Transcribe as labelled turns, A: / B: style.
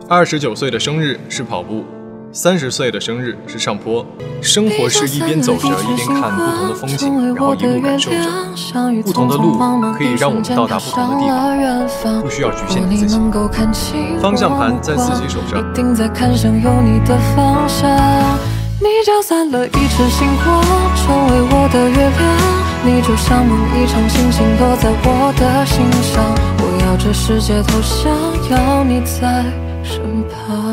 A: 29岁的生日是跑步，30岁的生日是上坡。生活是一边走着一边看不同的风景，然后一路感受着。不同的路可以让我们到达不同的地方，不需要局限你自己。方向盘在自己手上。
B: 你搅散了一池星火，成为我的月亮。你就像梦一场，星星落在我的心上。我要这世界都想要你在身旁。